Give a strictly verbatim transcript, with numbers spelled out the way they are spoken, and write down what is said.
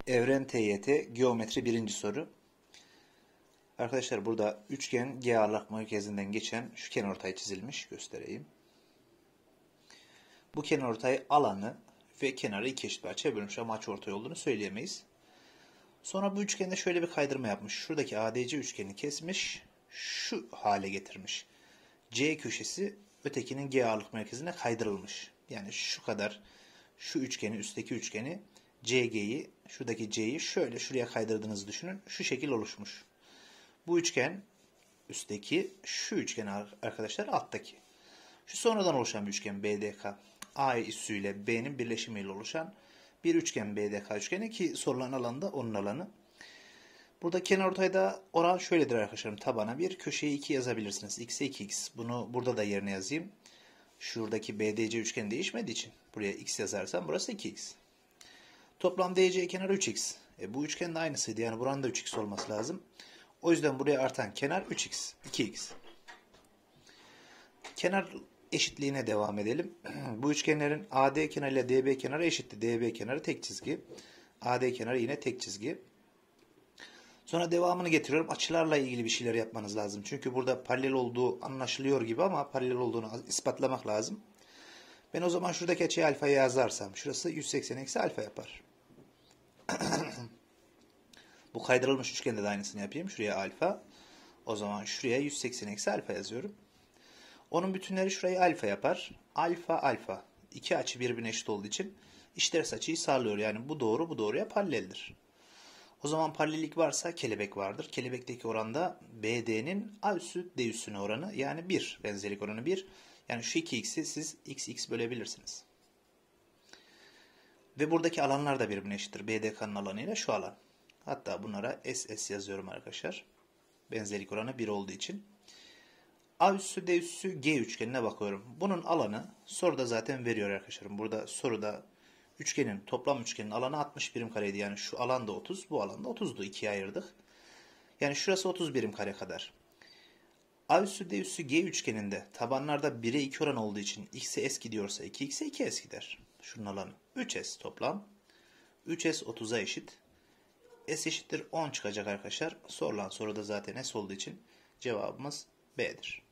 Evren T Y T Geometri birinci soru. Arkadaşlar burada üçgen G ağırlık merkezinden geçen şu kenarortay çizilmiş. Göstereyim. Bu kenarortay alanı ve kenarı iki eşit parçaya bölmüş ama açıortay olduğunu söyleyemeyiz. Sonra bu üçgende şöyle bir kaydırma yapmış. Şuradaki A D C üçgenini kesmiş. Şu hale getirmiş. C köşesi ötekinin G ağırlık merkezine kaydırılmış. Yani şu kadar şu üçgeni, üstteki üçgeni C G'yi, şuradaki C'yi şöyle şuraya kaydırdığınızı düşünün. Şu şekil oluşmuş. Bu üçgen üstteki, şu üçgen arkadaşlar alttaki. Şu sonradan oluşan bir üçgen B D K. A üssüyle B'nin birleşimiyle oluşan bir üçgen B D K üçgeni ki sorulan alanda onun alanı. Burada kenarortayda oran şöyledir arkadaşlarım. Tabana bir, köşeyi iki yazabilirsiniz. X'e iki x. Bunu burada da yerine yazayım. Şuradaki B D C üçgen değişmediği için buraya x yazarsam burası iki x. Toplam D C kenarı üç x. E, bu üçgen de aynısıydı. Yani buranın da üç x olması lazım. O yüzden buraya artan kenar üç x. iki x. Kenar eşitliğine devam edelim. Bu üçgenlerin A D kenarı ile D B kenarı eşitti. D B kenarı tek çizgi. A D kenarı yine tek çizgi. Sonra devamını getiriyorum. Açılarla ilgili bir şeyler yapmanız lazım. Çünkü burada paralel olduğu anlaşılıyor gibi ama paralel olduğunu ispatlamak lazım. Ben o zaman şuradaki açıyı alfaya yazarsam şurası yüz seksen eksi alfa yapar. Bu kaydırılmış üçgende de aynısını yapayım. Şuraya alfa. O zaman şuraya yüz seksen eksi alfa yazıyorum. Onun bütünleri şurayı alfa yapar. Alfa alfa. İki açı birbirine eşit olduğu için eşiters açıyı sağlıyor. Yani bu doğru bu doğruya paraleldir. O zaman paralellik varsa kelebek vardır. Kelebekteki oranda B D'nin A üssü D üssüne oranı yani bir. Benzerlik oranı bir. Yani şu iki x'i siz x x bölebilirsiniz. Ve buradaki alanlar da birbirine eşittir. B D K'nın alanıyla şu alan. Hatta bunlara S S yazıyorum arkadaşlar. Benzerlik oranı bir olduğu için. A üssü D üssü G üçgenine bakıyorum. Bunun alanı soruda zaten veriyor arkadaşlarım. Burada soruda üçgenin toplam üçgenin alanı altmış birim kareydi. Yani şu alan da otuz, bu alan da otuzdu. ikiye ayırdık. Yani şurası otuz birim kare kadar. A üssü D üssü G üçgeninde tabanlarda bire iki oran olduğu için x'e s gidiyorsa iki x'e iki s gider. Şunun alanı üç s toplam. üç s otuza eşit. S eşittir on çıkacak arkadaşlar. Sorulan soruda zaten S olduğu için cevabımız B'dir.